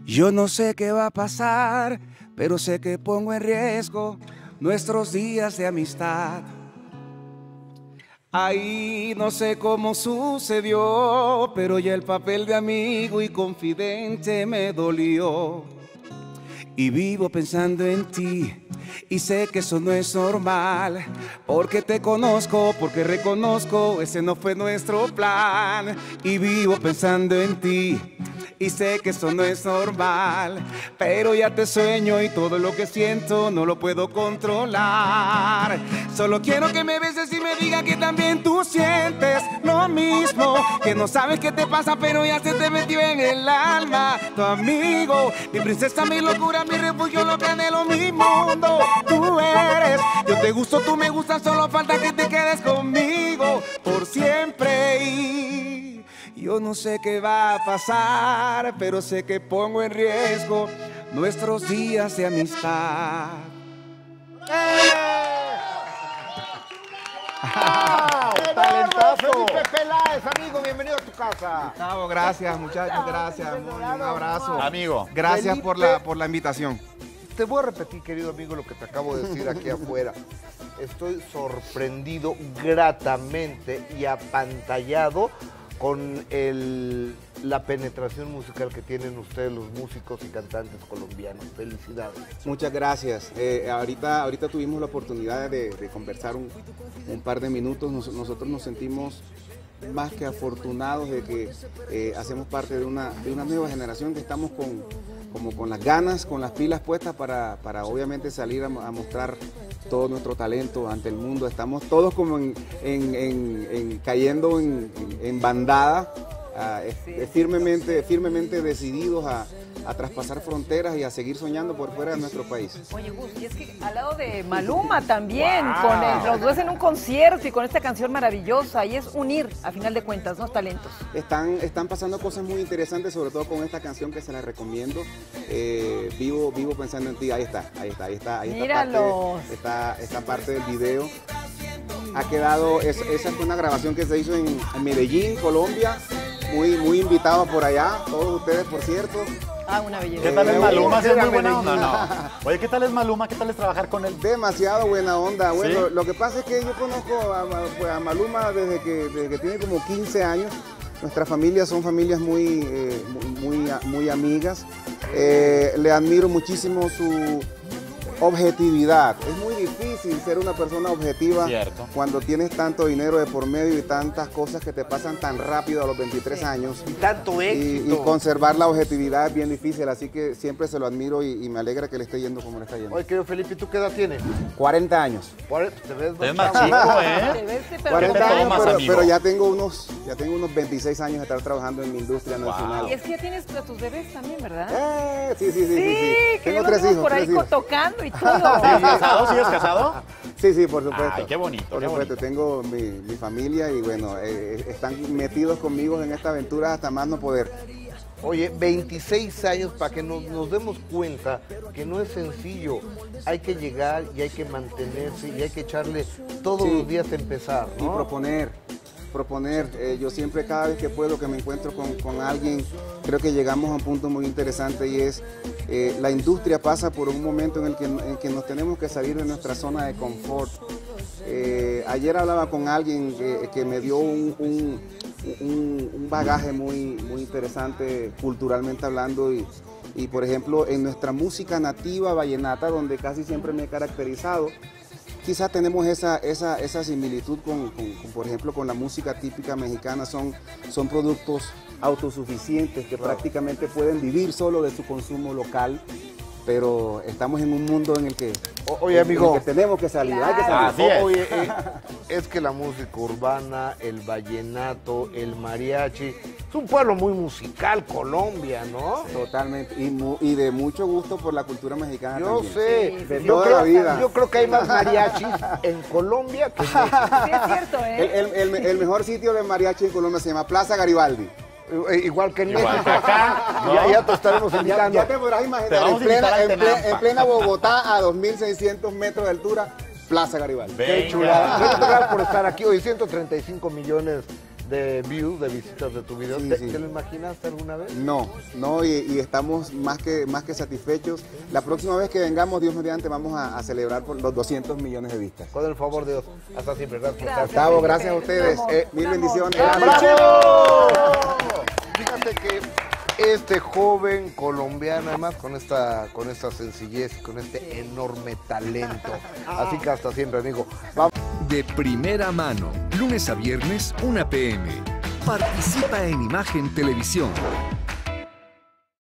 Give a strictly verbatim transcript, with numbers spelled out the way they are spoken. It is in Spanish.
Yo no sé qué va a pasar, pero sé que pongo en riesgo nuestros días de amistad. Ahí no sé cómo sucedió, pero ya el papel de amigo y confidente me dolió. Y vivo pensando en ti, y sé que eso no es normal, porque te conozco, porque reconozco, ese no fue nuestro plan. Y vivo pensando en ti, y sé que eso no es normal, pero ya te sueño y todo lo que siento no lo puedo controlar. Solo quiero que me beses y me digas que también tú sientes lo mismo, que no sabes qué te pasa, pero ya se te metió en el alma. Tu amigo, mi princesa, mi locura, mi refugio, lo que anhelo, mi mundo. Tú eres, yo te gusto, tú me gustas, solo falta que te quedes conmigo por siempre. Y yo no sé qué va a pasar, pero sé que pongo en riesgo nuestros días de amistad. ¡Wow! ¡Talentazo! Felipe Peláez, amigo, bienvenido a tu casa. Gustavo, gracias, muchachos, gracias. Un abrazo. Amigo. Gracias Felipe, por la, por la invitación. Te voy a repetir, querido amigo, lo que te acabo de decir aquí afuera. Estoy sorprendido gratamente y apantallado con el, la penetración musical que tienen ustedes, los músicos y cantantes colombianos. Felicidades. Muchas gracias. Eh, ahorita, ahorita tuvimos la oportunidad de, de conversar un, un par de minutos. Nos, nosotros nos sentimos más que afortunados de que eh, hacemos parte de una, de una nueva generación que estamos con, como con las ganas, con las pilas puestas para, para obviamente salir a, a mostrar todo nuestro talento ante el mundo. Estamos todos como en, en, en, en cayendo en, en, en bandada, uh, sí, firmemente, firmemente decididos a, a traspasar fronteras y a seguir soñando por fuera de nuestro país. Oye, Gus, y es que al lado de Maluma también, wow, con el, los dos en un concierto y con esta canción maravillosa, y es unir, a final de cuentas, ¿no? Talentos. Están, están pasando cosas muy interesantes, sobre todo con esta canción que se la recomiendo. Eh, vivo, vivo pensando en ti, ahí está, ahí está, ahí está. Ahí está parte, esta, esta parte del video. Ha quedado, es, esa fue una grabación que se hizo en, en Medellín, Colombia. Muy, muy invitados por allá, todos ustedes, por cierto. Ah, una belleza. ¿Qué tal es Maluma? ¿Sí es muy buena onda? No. Oye, ¿qué tal es Maluma? ¿Qué tal es trabajar con él? Demasiado buena onda. Bueno, ¿Sí? Lo que pasa es que yo conozco a, a, a Maluma desde que, desde que tiene como quince años. Nuestras familias son familias muy, eh, muy, muy, muy amigas. Eh, le admiro muchísimo su objetividad. Es muy difícil ser una persona objetiva. Cierto. Cuando tienes tanto dinero de por medio y tantas cosas que te pasan tan rápido a los veintitrés años. Y tanto éxito. Y, y conservar la objetividad es bien difícil, así que siempre se lo admiro y, y me alegra que le esté yendo como le está yendo. Oye, querido Felipe, ¿tú qué edad tienes? cuarenta años. Te ves Es más chico, ¿eh? Te ves, pero cuarenta te años, tomas, pero, amigo? pero ya tengo unos ya tengo unos veintiséis años de estar trabajando en mi industria Wow. nacional. Y es que ya tienes a tus bebés también, ¿verdad? Eh, sí, sí, sí, sí, Sí, sí. que Tengo ya los tres vemos hijos, por ahí tres hijos. tocando y todo. ¿Sigues casado? ¿Sigues casado? Sí, sí, por supuesto. Ay, qué bonito, Por qué supuesto, bonito. tengo mi, mi familia y bueno, eh, están metidos conmigo en esta aventura hasta más no poder. Oye, veintiséis años para que nos, nos demos cuenta que no es sencillo. Hay que llegar y hay que mantenerse y hay que echarle todos Sí. los días a empezar, Y ¿no? proponer, proponer. Eh, yo siempre, cada vez que puedo, que me encuentro con, con alguien, creo que llegamos a un punto muy interesante y es, eh, la industria pasa por un momento en el que, en que nos tenemos que salir de nuestra zona de confort. Eh, ayer hablaba con alguien que, que me dio un, un, un, un bagaje muy, muy interesante culturalmente hablando y, y, por ejemplo, en nuestra música nativa vallenata, donde casi siempre me he caracterizado, quizás tenemos esa, esa, esa similitud con, con, con, por ejemplo, con la música típica mexicana. Son, son productos autosuficientes que Claro. prácticamente pueden vivir solo de su consumo local, pero estamos en un mundo en el que, O- oye, en amigo. el que tenemos que salir, hay que Claro. salir. Así es. Oye, eh, es que la música urbana, el vallenato, el mariachi, es un pueblo muy musical, Colombia, ¿no? Totalmente, y, mu- y de mucho gusto por la cultura mexicana Yo también. sé, Sí, de yo, toda creo, la vida. yo creo que hay más mariachis en Colombia que en México. Sí, es cierto, El, ¿eh? el- el- el mejor sitio de mariachi en Colombia se llama Plaza Garibaldi. Eh, Igual que en Igual México. que acá, ¿no? Ya, ya te estaremos Ya, invitando. ya te podrás Te imaginar, en vamos a invitar plena, al en, ple- Tenampa. en plena Bogotá, a dos mil seiscientos metros de altura, Plaza Garibaldi. Venga. Qué chulada. Muchas gracias por estar aquí. Hoy ciento treinta y cinco millones de views, de visitas de tu video. Sí, ¿Te, sí. ¿Te lo imaginaste alguna vez? No, no, y, y estamos más que, más que satisfechos. La próxima vez que vengamos, Dios mediante, vamos a, a celebrar por los doscientos millones de vistas. Con el favor de Dios. Hasta siempre. Gracias por estar. Gracias. Gustavo, gracias a ustedes. Un amor, Eh, mil un amor. bendiciones. ¡Bravo! Fíjate que este joven colombiano, además con esta, con esta sencillez y con este enorme talento. Así que hasta siempre, amigo. Vamos. De primera mano, lunes a viernes, una p m Participa en Imagen Televisión.